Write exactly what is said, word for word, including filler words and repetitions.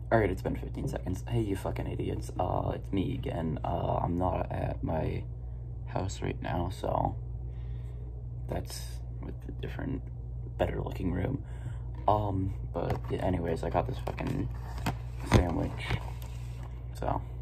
Alright, it's been fifteen seconds. Hey, you fucking idiots. Uh, it's me again. Uh, I'm not at my house right now, so that's with the different, better looking room. Um, but yeah, anyways, I got this fucking sandwich, so.